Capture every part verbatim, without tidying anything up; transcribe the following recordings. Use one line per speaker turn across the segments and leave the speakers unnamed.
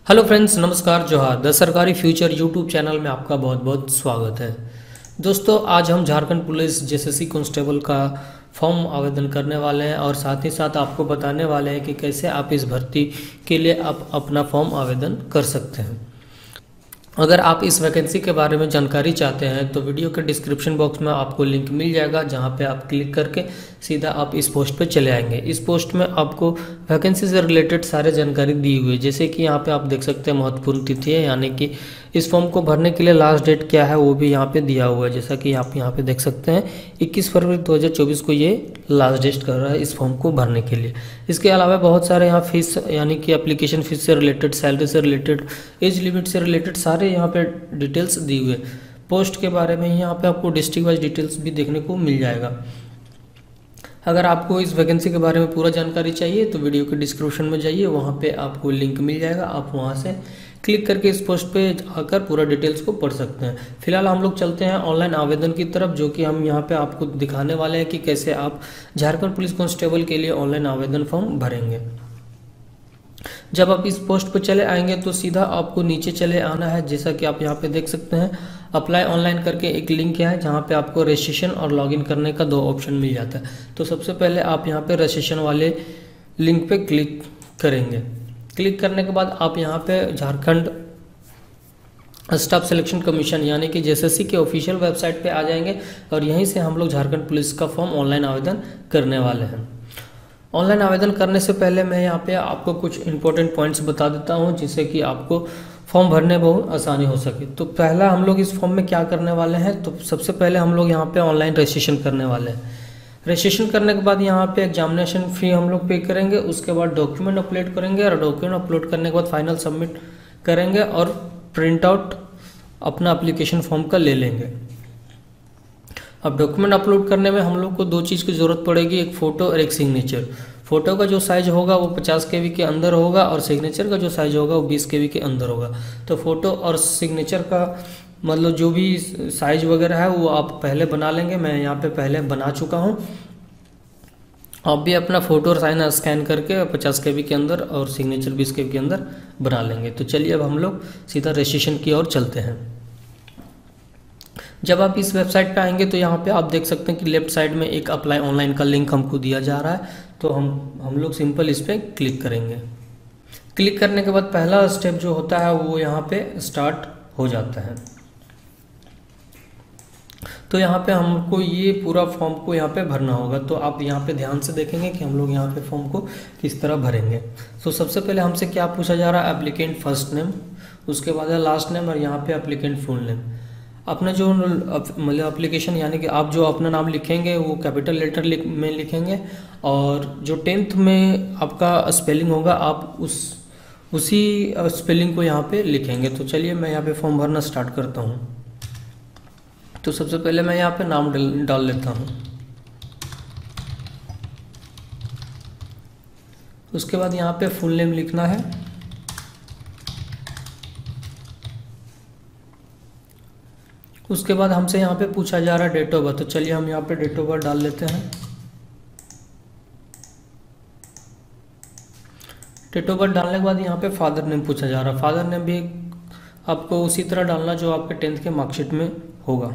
Hello friends, नमस्कार, जोहार। The सरकारी फ्यूचर यूट्यूब चैनल में आपका बहुत बहुत स्वागत है। दोस्तों, आज हम झारखंड पुलिस जेएसएससी कांस्टेबल का फॉर्म आवेदन करने वाले हैं और साथ ही साथ आपको बताने वाले हैं कि कैसे आप इस भर्ती के लिए आप अपना फॉर्म आवेदन कर सकते हैं। अगर आप इस वैकेंसी के बारे में जानकारी चाहते हैं तो वीडियो के डिस्क्रिप्शन बॉक्स में आपको लिंक मिल जाएगा, जहां पे आप क्लिक करके सीधा आप इस पोस्ट पे चले आएंगे। इस पोस्ट में आपको वैकेंसी से रिलेटेड सारे जानकारी दी हुई है, जैसे कि यहाँ पे आप देख सकते हैं महत्वपूर्ण तिथि है, यानी कि इस फॉर्म को भरने के लिए लास्ट डेट क्या है वो भी यहाँ पे दिया हुआ है। जैसा कि आप यहाँ पे देख सकते हैं इक्कीस फरवरी दो हज़ार चौबीस को ये लास्ट डेट कर रहा है इस फॉर्म को भरने के लिए। इसके अलावा बहुत सारे यहाँ फीस यानी कि एप्लीकेशन फीस से रिलेटेड, सैलरी से रिलेटेड, एज लिमिट से रिलेटेड सारे यहाँ पे डिटेल्स दी हुए। पोस्ट के बारे में यहाँ पे आपको डिस्ट्रिक्ट वाइज डिटेल्स भी देखने को मिल जाएगा। अगर आपको इस वैकेंसी के बारे में पूरा जानकारी चाहिए तो वीडियो के डिस्क्रिप्शन में जाइए, वहाँ पे आपको लिंक मिल जाएगा। आप वहाँ से क्लिक करके इस पोस्ट पे आकर पूरा डिटेल्स को पढ़ सकते हैं। फिलहाल हम लोग चलते हैं ऑनलाइन आवेदन की तरफ, जो कि हम यहाँ पे आपको दिखाने वाले हैं कि कैसे आप झारखंड पुलिस कांस्टेबल के लिए ऑनलाइन आवेदन फॉर्म भरेंगे। जब आप इस पोस्ट पर चले आएंगे तो सीधा आपको नीचे चले आना है। जैसा कि आप यहाँ पे देख सकते हैं अप्लाई ऑनलाइन करके एक लिंक है, जहाँ पे आपको रजिस्ट्रेशन और लॉगिन करने का दो ऑप्शन मिल जाता है। तो सबसे पहले आप यहाँ पे रजिस्ट्रेशन वाले लिंक पे क्लिक करेंगे। क्लिक करने के बाद आप यहाँ पे झारखंड स्टाफ सिलेक्शन कमीशन यानी कि जेएसएससी के ऑफिशियल वेबसाइट पे आ जाएंगे और यहीं से हम लोग झारखंड पुलिस का फॉर्म ऑनलाइन आवेदन करने वाले हैं। ऑनलाइन आवेदन करने से पहले मैं यहाँ पे आपको कुछ इंपॉर्टेंट पॉइंट्स बता देता हूँ, जिससे कि आपको फॉर्म भरने में बहुत आसानी हो सके। तो पहला हम लोग इस फॉर्म में क्या करने वाले हैं, तो सबसे पहले हम लोग यहाँ पे ऑनलाइन रजिस्ट्रेशन करने वाले हैं। रजिस्ट्रेशन करने के बाद यहाँ पे एग्जामिनेशन फी हम लोग पे करेंगे, उसके बाद डॉक्यूमेंट अपलोड करेंगे और डॉक्यूमेंट अपलोड करने के बाद फाइनल सबमिट करेंगे और प्रिंट आउट अपना एप्लीकेशन फॉर्म का ले लेंगे। अब डॉक्यूमेंट अपलोड करने में हम लोग को दो चीज़ की ज़रूरत पड़ेगी, एक फ़ोटो और एक सिग्नेचर। फ़ोटो का जो साइज़ होगा वो पचास के बी के अंदर होगा और सिग्नेचर का जो साइज़ होगा वो बीस के बी के अंदर होगा। तो फ़ोटो और सिग्नेचर का मतलब जो भी साइज़ वगैरह है वो आप पहले बना लेंगे। मैं यहाँ पे पहले बना चुका हूँ। आप भी अपना फ़ोटो और साइन स्कैन करके पचास के बी के अंदर और सिग्नेचर बीस के बी के अंदर बना लेंगे। तो चलिए अब हम लोग सीधा रजिस्ट्रेशन की ओर चलते हैं। जब आप इस वेबसाइट पे आएंगे तो यहाँ पे आप देख सकते हैं कि लेफ्ट साइड में एक अप्लाई ऑनलाइन का लिंक हमको दिया जा रहा है। तो हम हम लोग सिंपल इस पर क्लिक करेंगे। क्लिक करने के बाद पहला स्टेप जो होता है वो यहाँ पे स्टार्ट हो जाता है। तो यहाँ पे हमको ये पूरा फॉर्म को यहाँ पे भरना होगा। तो आप यहाँ पे ध्यान से देखेंगे कि हम लोग यहाँ पे फॉर्म को किस तरह भरेंगे। तो सबसे पहले हमसे क्या पूछा जा रहा है, एप्लीकेंट फर्स्ट नेम, उसके बाद है लास्ट नेम और यहाँ पे एप्लीकेंट फुल नेम। अपना जो मतलब एप्लीकेशन यानी कि आप जो अपना नाम लिखेंगे वो कैपिटल लेटर लिख, में लिखेंगे और जो टेंथ में आपका स्पेलिंग होगा आप उस उसी स्पेलिंग को यहाँ पे लिखेंगे। तो चलिए मैं यहाँ पे फॉर्म भरना स्टार्ट करता हूँ। तो सबसे पहले मैं यहाँ पे नाम डाल लेता हूँ। उसके बाद यहाँ पे फुल नेम लिखना है। उसके बाद हमसे यहाँ पे पूछा जा रहा है डेट ऑफ बर्थ। तो चलिए हम यहाँ पे डेट ऑफ बर्थ डाल लेते हैं। डेट ऑफ बर्थ डालने के बाद यहाँ पे फादर नेम पूछा जा रहा है। फादर नेम भी आपको उसी तरह डालना जो आपके टेंथ के मार्कशीट में होगा।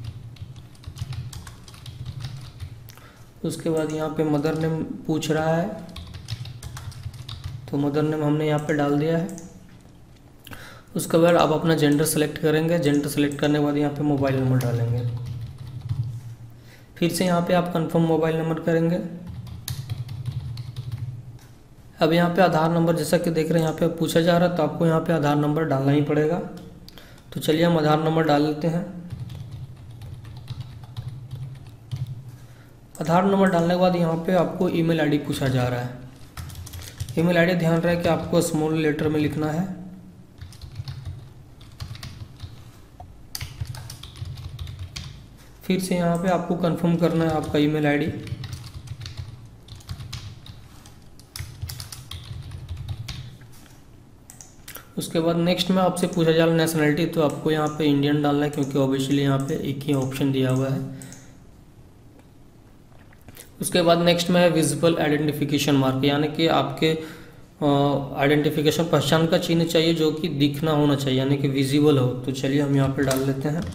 उसके बाद यहाँ पे मदर नेम पूछ रहा है, तो मदर नेम हमने यहाँ पे डाल दिया है। उसके बाद आप अपना जेंडर सेलेक्ट करेंगे। जेंडर सेलेक्ट करने के बाद यहाँ पे मोबाइल नंबर डालेंगे। फिर से यहाँ पे आप कंफर्म मोबाइल नंबर करेंगे। अब यहाँ पे आधार नंबर जैसा कि देख रहे हैं यहाँ पे पूछा जा रहा है, तो आपको यहाँ पे आधार नंबर डालना ही पड़ेगा। तो चलिए हम आधार नंबर डाल लेते हैं। आधार नंबर डालने के बाद यहाँ पे आपको ईमेल आईडी पूछा जा रहा है। ईमेल आईडी ध्यान रहे कि आपको स्मॉल लेटर में लिखना है। फिर से यहाँ पे आपको कंफर्म करना है आपका ईमेल आईडी। उसके बाद नेक्स्ट में आपसे पूछा जा रहा है नेशनलिटी, तो आपको यहाँ पे इंडियन डालना है क्योंकि ऑब्वियसली यहाँ पे एक ही ऑप्शन दिया हुआ है। उसके बाद नेक्स्ट में है विजिबल आइडेंटिफिकेशन मार्क, यानी कि आपके आइडेंटिफिकेशन पहचान का चिन्ह चाहिए जो कि दिखना होना चाहिए, यानी कि विजिबल हो। तो चलिए हम यहाँ पे डाल लेते हैं।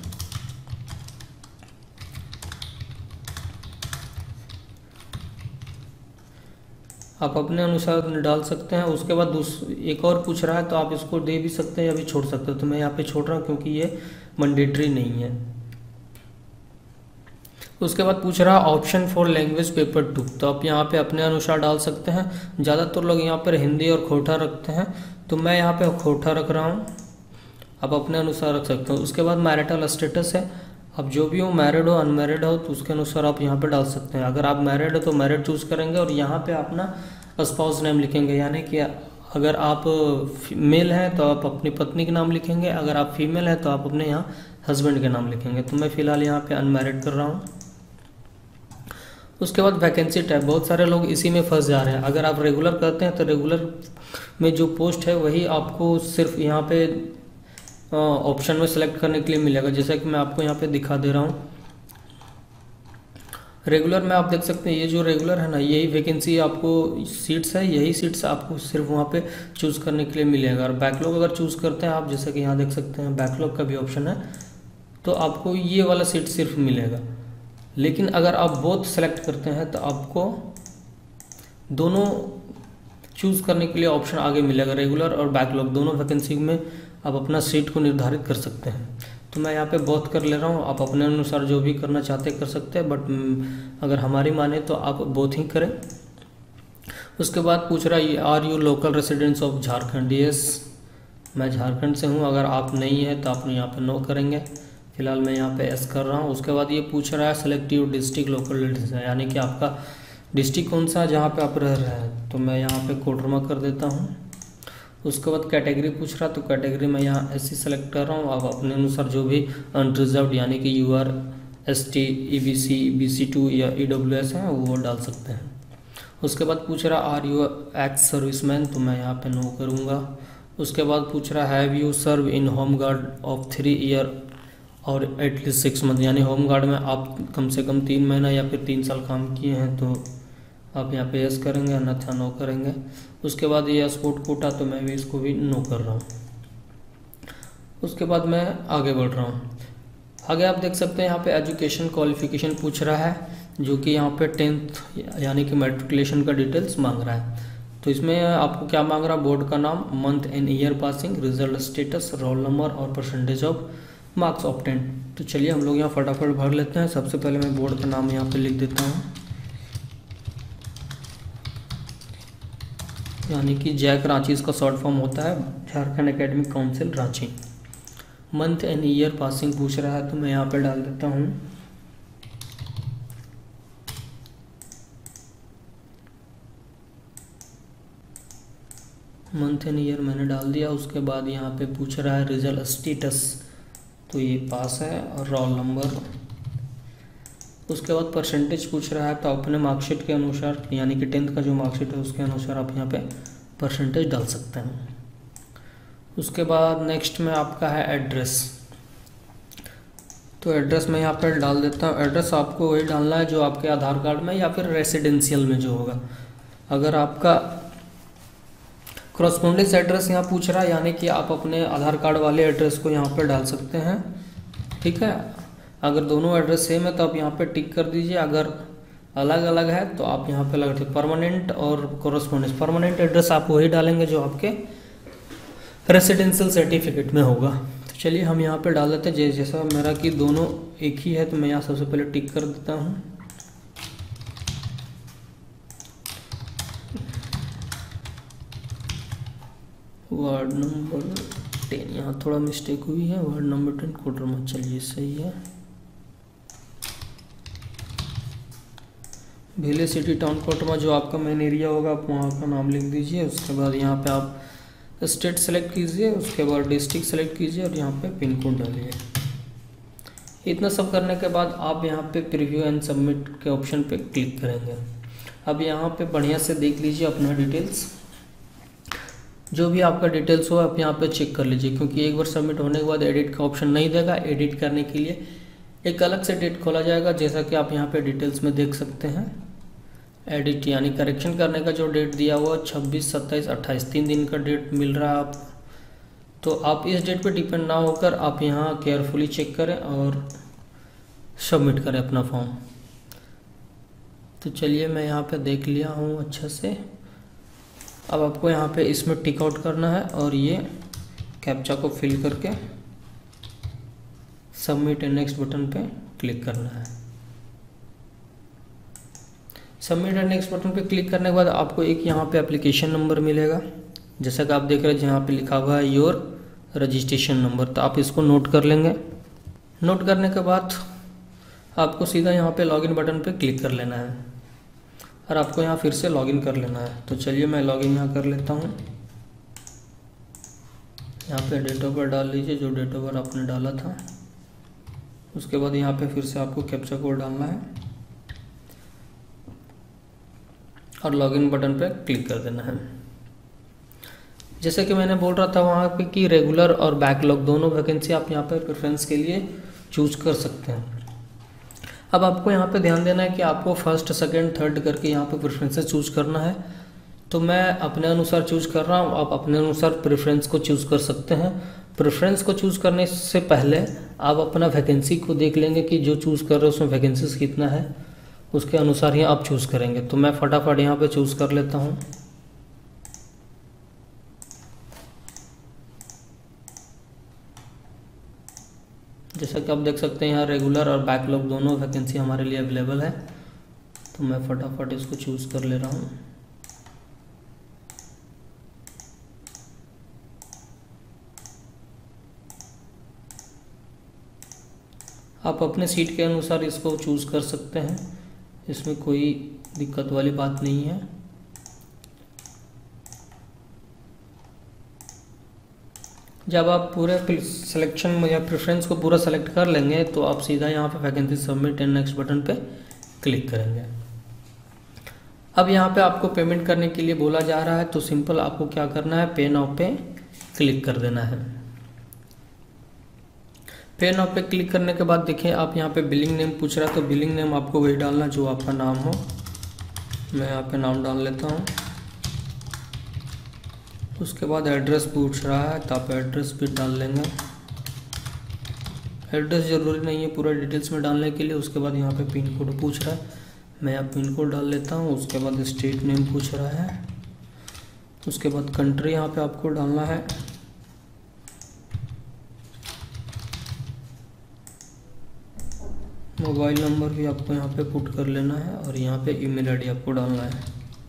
आप अपने अनुसार डाल सकते हैं। उसके बाद एक और पूछ रहा है तो आप इसको दे भी सकते हैं या भी छोड़ सकते हो। तो मैं यहाँ पे छोड़ रहा हूँ क्योंकि ये मैंडेटरी नहीं है। उसके बाद पूछ रहा है option for language paper two. तो आप यहाँ पे अपने अनुसार डाल सकते हैं। ज़्यादातर लोग यहाँ पर हिंदी और खोटा रखते हैं, तो मैं यहाँ पे खोटा रख रहा हूँ। आप अपने अनुसार रख सकते हो। उसके बाद मैरिटल स्टेटस है। अब जो भी हो, मैरिड हो अनमैरिड हो, तो उसके अनुसार आप यहाँ पे डाल सकते हैं। अगर आप मैरिड हो तो मैरिड चूज़ करेंगे और यहाँ पे अपना स्पाउस नेम लिखेंगे, यानी कि अगर आप मेल हैं तो आप अपनी पत्नी के नाम लिखेंगे, अगर आप फीमेल हैं तो आप अपने यहाँ हस्बैंड के नाम लिखेंगे। तो मैं फ़िलहाल यहाँ पे अनमैरिड कर रहा हूँ। उसके बाद वैकेंसी टाइप, बहुत सारे लोग इसी में फंस जा रहे हैं। अगर आप रेगुलर करते हैं तो रेगुलर में जो पोस्ट है वही आपको सिर्फ यहाँ पे ऑप्शन में सेलेक्ट करने के लिए मिलेगा। जैसा कि मैं आपको यहाँ पे दिखा दे रहा हूँ। रेगुलर में आप देख सकते हैं ये जो रेगुलर है ना, यही वैकेंसी आपको सीट्स है, यही सीट्स आपको सिर्फ वहाँ पे चूज़ करने के लिए मिलेगा। और बैकलॉग अगर चूज़ करते हैं आप, जैसा कि यहाँ देख सकते हैं बैकलॉग का भी ऑप्शन है, तो आपको ये वाला सीट सिर्फ मिलेगा। लेकिन अगर आप बोथ सेलेक्ट करते हैं तो आपको दोनों चूज़ करने के लिए ऑप्शन आगे मिलेगा। रेगुलर और बैकलॉग दोनों वैकेंसी में आप अपना सीट को निर्धारित कर सकते हैं। तो मैं यहाँ पे बोथ कर ले रहा हूँ। आप अपने अनुसार जो भी करना चाहते हैं कर सकते हैं, बट अगर हमारी माने तो आप बोथ ही करें। उसके बाद पूछ रहा है are you local residents of Jharkhand. Yes, मैं झारखंड से हूँ। अगर आप नहीं है तो आप यहाँ पे नो करेंगे। फिलहाल मैं यहाँ पे एस कर रहा हूँ। उसके बाद ये पूछ रहा है सेलेक्टिव डिस्ट्रिक्ट लोकल, यानी कि आपका डिस्ट्रिक्ट कौन सा है जहाँ पे आप रह रहे हैं। तो मैं यहाँ पे कोडरमा कर देता हूँ। उसके बाद कैटेगरी पूछ रहा, तो कैटेगरी मैं यहाँ एस सी सेलेक्ट कर रहा हूँ। आप अपने अनुसार जो भी अनरिजर्व्ड यानी कि U R, S T, E B C, B C two या ई डब्ल्यू एस है वो डाल सकते हैं। उसके बाद पूछ रहा आर यू एक्स सर्विसमैन, तो मैं यहाँ पे नो करूँगा। उसके बाद पूछ रहा have you served in home guard of three year और एटलीस्ट सिक्स मंथ, यानी होम गार्ड में आप कम से कम तीन महीना या फिर तीन साल काम किए हैं तो आप यहाँ पे यस करेंगे, अन्यथा नो करेंगे। उसके बाद ये स्पोर्ट कोटा, तो मैं भी इसको भी नो कर रहा हूँ। उसके बाद मैं आगे बढ़ रहा हूँ। आगे आप देख सकते हैं यहाँ पे एजुकेशन क्वालिफिकेशन पूछ रहा है, जो कि यहाँ पे टेंथ यानी कि मैट्रिकुलेशन का डिटेल्स मांग रहा है। तो इसमें आपको क्या मांग रहा है, बोर्ड का नाम, month and year passing, result status, roll number और परसेंटेज ऑफ मार्क्स ऑब्टेन। तो चलिए हम लोग यहाँ फटाफट भर लेते हैं। सबसे पहले मैं बोर्ड का नाम यहाँ पे लिख देता हूँ, यानी कि जैक रांची इसका शॉर्ट फॉर्म होता है, Jharkhand academic council Ranchi. Month and year passing पूछ रहा है, तो मैं यहाँ पे डाल देता हूँ मंथ एंड ईयर, मैंने डाल दिया। उसके बाद यहाँ पे पूछ रहा है रिजल्ट स्टेटस, तो ये पास है, और रोल नंबर। उसके बाद परसेंटेज पूछ रहा है, तो अपने मार्कशीट के अनुसार यानी कि टेंथ का जो मार्कशीट है उसके अनुसार आप यहाँ पे परसेंटेज डाल सकते हैं। उसके बाद नेक्स्ट में आपका है एड्रेस, तो एड्रेस मैं यहाँ पर डाल देता हूँ। एड्रेस आपको वही डालना है जो आपके आधार कार्ड में या फिर रेसिडेंशियल में जो होगा। अगर आपका क्रॉसपोंडेंस एड्रेस यहाँ पूछ रहा है, यानी कि आप अपने आधार कार्ड वाले एड्रेस को यहाँ पर डाल सकते हैं, ठीक है। अगर दोनों एड्रेस सेम है तो आप यहाँ पे टिक कर दीजिए। अगर अलग अलग है तो आप यहाँ पे लगा दीजिए परमानेंट और कोरस्पोंडेंस। परमानेंट एड्रेस आप वही डालेंगे जो आपके रेसिडेंशियल सर्टिफिकेट में होगा। तो चलिए हम यहाँ पे डाल देते हैं। जैसा मेरा कि दोनों एक ही है तो मैं यहाँ सबसे पहले टिक कर देता हूँ। वार्ड नंबर टेन, यहाँ थोड़ा मिस्टेक हुई है, वार्ड नंबर टेन कोडरमा, चलिए सही है। भेले सिटी टाउन कोडरमा जो आपका मेन एरिया होगा आप वहाँ का नाम लिख दीजिए। उसके बाद यहाँ पे आप स्टेट सेलेक्ट कीजिए, उसके बाद डिस्ट्रिक्ट सेलेक्ट कीजिए और यहाँ पे पिन कोड डालिए। इतना सब करने के बाद आप यहाँ पे प्रीव्यू एंड सबमिट के ऑप्शन पे क्लिक करेंगे। अब यहाँ पे बढ़िया से देख लीजिए अपना डिटेल्स, जो भी आपका डिटेल्स हो आप यहाँ पे चेक कर लीजिए, क्योंकि एक बार सबमिट होने के बाद एडिट का ऑप्शन नहीं देगा। एडिट करने के लिए एक अलग से डेट खोला जाएगा, जैसा कि आप यहाँ पे डिटेल्स में देख सकते हैं। एडिट यानी करेक्शन करने का जो डेट दिया हुआ छब्बीस सत्ताईस अट्ठाईस तीन दिन का डेट मिल रहा है आप, तो आप इस डेट पे डिपेंड ना होकर आप यहाँ केयरफुली चेक करें और सबमिट करें अपना फॉर्म। तो चलिए मैं यहाँ पे देख लिया हूँ अच्छे से। अब आपको यहाँ पे इसमें टिक आउट करना है और ये कैप्चा को फिल करके सबमिट एंड नेक्स्ट बटन पे क्लिक करना है। सबमिट एंड नेक्स्ट बटन पे क्लिक करने के बाद आपको एक यहाँ पे एप्लीकेशन नंबर मिलेगा, जैसा कि आप देख रहे हैं यहाँ पे लिखा हुआ है योर रजिस्ट्रेशन नंबर, तो आप इसको नोट कर लेंगे। नोट करने के बाद आपको सीधा यहाँ पे लॉगिन बटन पे क्लिक कर लेना है और आपको यहाँ फिर से लॉगिन कर लेना है। तो चलिए मैं लॉगिन यहाँ कर लेता हूँ। यहाँ पे डेट ऑफ बर्थ डाल लीजिए, जो डेट ऑफ बर्थ आपने डाला था। उसके बाद यहाँ पे फिर से आपको कैप्चा कोड डालना है और लॉगिन बटन पे क्लिक कर देना है। जैसे कि मैंने बोल रहा था वहाँ पे कि रेगुलर और बैकलॉग दोनों वैकेंसी आप यहाँ पे प्रेफरेंस के लिए चूज कर सकते हैं। अब आपको यहाँ पे ध्यान देना है कि आपको फर्स्ट सेकंड थर्ड करके यहाँ पे प्रेफरेंसेस चूज करना है। तो मैं अपने अनुसार चूज कर रहा हूँ, आप अपने अनुसार प्रेफरेंस को चूज कर सकते हैं। प्रेफरेंस को चूज करने से पहले आप अपना वैकेंसी को देख लेंगे कि जो चूज कर रहे हो उसमें वैकेंसीज कितना है, उसके अनुसार ही आप चूज करेंगे। तो मैं फटाफट यहाँ पे चूज कर लेता हूँ। जैसा कि आप देख सकते हैं यहाँ रेगुलर और बैकलॉग दोनों वैकेंसी हमारे लिए अवेलेबल है। तो मैं फटाफट इसको चूज कर ले रहा हूँ। आप अपने सीट के अनुसार इसको चूज कर सकते हैं, इसमें कोई दिक्कत वाली बात नहीं है। जब आप पूरे सिलेक्शन या प्रेफरेंस को पूरा सेलेक्ट कर लेंगे तो आप सीधा यहाँ पे vacancy submit and next button पे क्लिक करेंगे। अब यहाँ पे आपको पेमेंट करने के लिए बोला जा रहा है, तो सिंपल आपको क्या करना है, पे नाउ पे क्लिक कर देना है। पे नाउ पे क्लिक करने के बाद देखिए आप यहाँ पे बिलिंग नेम पूछ रहा है, तो बिलिंग नेम आपको वही डालना जो आपका नाम हो। मैं यहाँ पे नाम डाल लेता हूँ। उसके बाद एड्रेस पूछ रहा है, तो आप एड्रेस भी डाल लेंगे। एड्रेस ज़रूरी नहीं है पूरा डिटेल्स में डालने के लिए। उसके बाद यहाँ पे पिन कोड पूछ रहा है, मैं यहाँ पिन कोड डाल लेता हूँ। उसके बाद स्टेट नेम पूछ रहा है। उसके बाद कंट्री यहाँ पे आपको डालना है। मोबाइल नंबर भी आपको यहाँ पे पुट कर लेना है और यहाँ पे ईमेल आईडी आपको डालना है।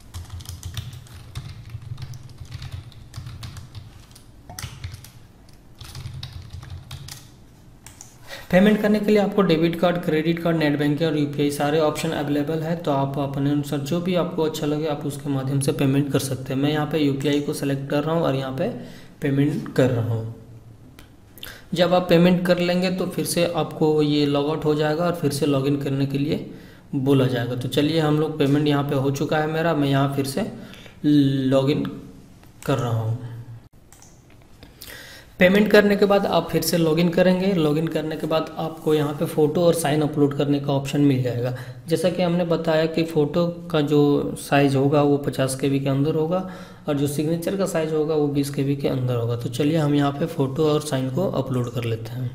पेमेंट करने के लिए आपको debit card, credit card, net banking और यूपीआई सारे ऑप्शन अवेलेबल है। तो आप अपने अनुसार जो भी आपको अच्छा लगे आप उसके माध्यम से पेमेंट कर सकते हैं। मैं यहाँ पे यूपीआई को सेलेक्ट कर रहा हूँ और यहाँ पे पेमेंट कर रहा हूँ। जब आप पेमेंट कर लेंगे तो फिर से आपको ये लॉग आउट हो जाएगा और फिर से लॉगिन करने के लिए बोला जाएगा। तो चलिए हम लोग पेमेंट यहाँ पे हो चुका है मेरा, मैं यहाँ फिर से लॉगिन कर रहा हूँ। पेमेंट करने के बाद आप फिर से लॉगिन करेंगे। लॉगिन करने के बाद आपको यहाँ पे फ़ोटो और साइन अपलोड करने का ऑप्शन मिल जाएगा। जैसा कि हमने बताया कि फ़ोटो का जो साइज़ होगा वो पचास के बी के अंदर होगा और जो सिग्नेचर का साइज़ होगा वो बीस के बी के अंदर होगा। तो चलिए हम यहाँ पे फ़ोटो और साइन को अपलोड कर लेते हैं।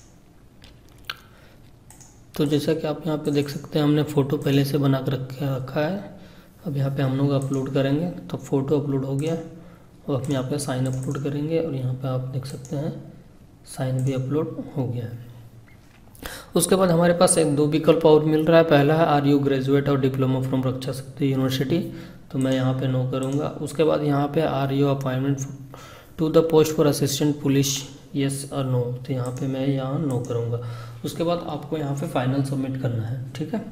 तो जैसा कि आप यहाँ पे देख सकते हैं हमने फ़ोटो पहले से बना कर रखा है। अब यहाँ पे हम लोग अपलोड करेंगे तो फ़ोटो अपलोड हो गया और हम यहाँ पे साइन अपलोड करेंगे और यहाँ पे आप देख सकते हैं साइन भी अपलोड हो गया है। उसके बाद हमारे पास एक दो विकल्प और मिल रहा है। पहला है आर यू ग्रेजुएट और diploma from Raksha Shakti university, तो मैं यहाँ पे नो करूँगा। उसके बाद यहाँ पे are you appointment to the post for assistant police, yes और नो, तो यहाँ पे मैं यहाँ नो करूँगा। उसके बाद आपको यहाँ पे फाइनल सबमिट करना है। ठीक है,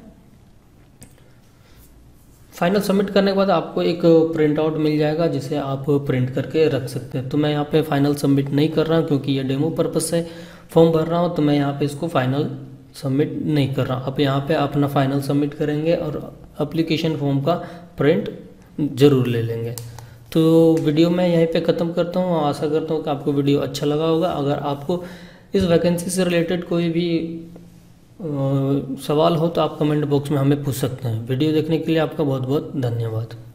फाइनल सबमिट करने के बाद आपको एक प्रिंट आउट मिल जाएगा जिसे आप प्रिंट करके रख सकते हैं। तो मैं यहाँ पे फाइनल सबमिट नहीं कर रहा हूँ क्योंकि ये डेमो पर्पस से फॉर्म भर रहा हूँ, तो मैं यहाँ पे इसको फाइनल सबमिट नहीं कर रहा हूँ। आप यहाँ पे अपना फाइनल सबमिट करेंगे और एप्लीकेशन फॉर्म का प्रिंट ज़रूर ले लेंगे। तो वीडियो मैं यहीं पे ख़त्म करता हूँ। आशा करता हूँ कि आपको वीडियो अच्छा लगा होगा। अगर आपको इस वैकेंसी से रिलेटेड कोई भी सवाल हो तो आप कमेंट बॉक्स में हमें पूछ सकते हैं। वीडियो देखने के लिए आपका बहुत बहुत धन्यवाद।